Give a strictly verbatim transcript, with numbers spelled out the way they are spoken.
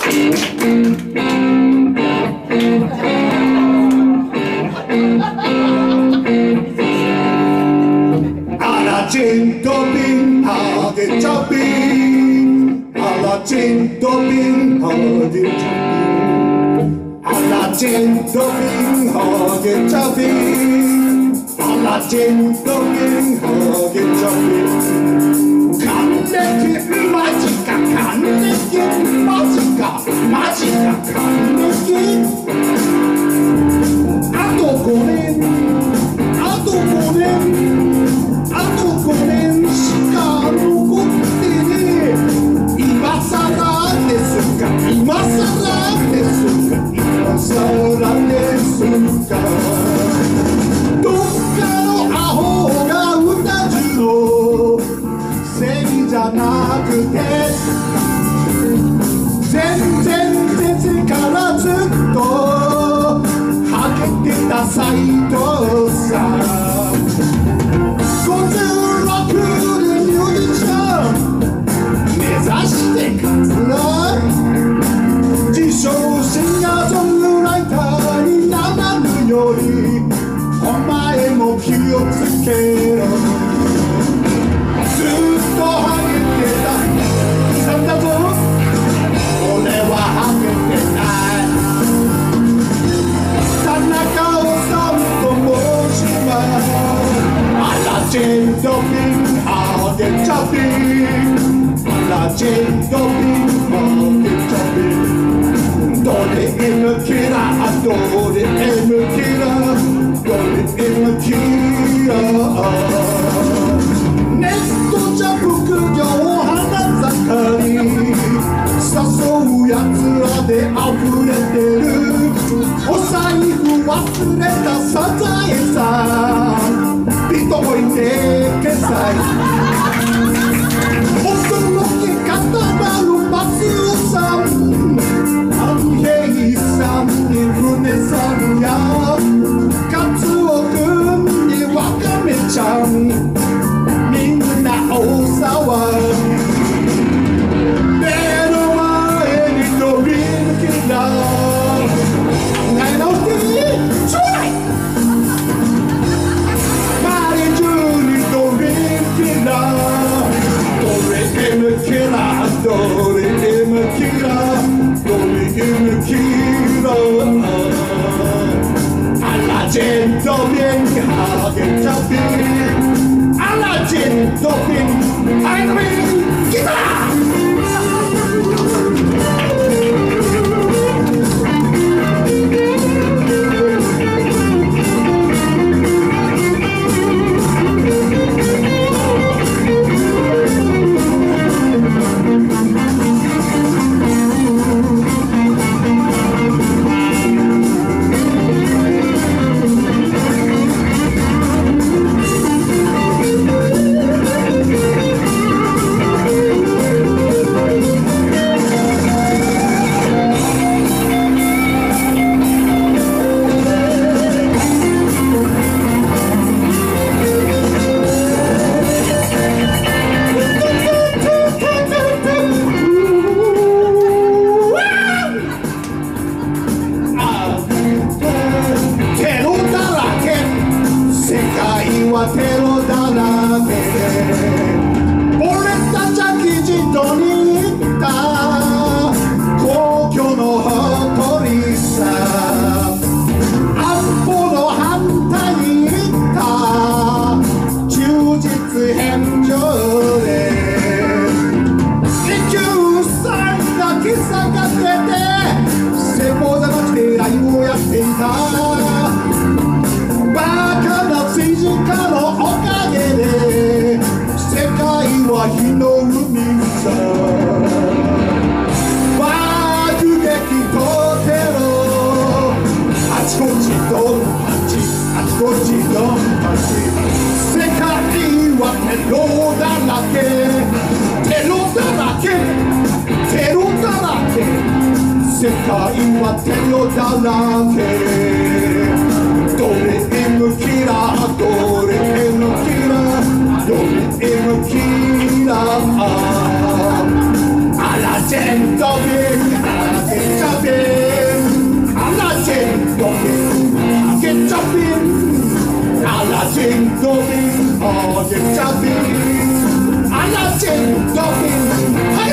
Argento bin hade chapin, argento bin hade chapin, argento bin hade chapin, argento bin hade chapin. Kaneki magica, kaneki magica, magica kaneki.あとごねん、あとごねん。あとごねんしか残ってねえ。今さらですか、今さらですか、今さらですか。どっかのアホが歌うのせいじゃなくて、全然別からずっとハゲてた斎藤さん。ごじゅうろくでミュージシャン目指して勝つな。自称シンガーソングライターにならぬよりお前も気をつけろ。ずっとハゲてたさんだぞ。俺はハゲてない田中治と申します。Argento bin hade chapin, argento bin hade chapin. Dole im kira, dole im kira, dole im kira. Netto じゃ副業花盛り、誘うやつらで溢れてる。お財布忘れたサザエさん。ビットコインで決済。驚き刀のマスオさん、安平さんに船さんやカツオ君にワカメちゃん、みんな大騒ぎ。目の前に飛び抜けたないのってちょうだい。Dole im kira, dole im kira. Alla gente bien hade chapin, alla gente bien hade guitarra. Alla gente viene Morgen Kaffee, aller Zehn, Dorfin,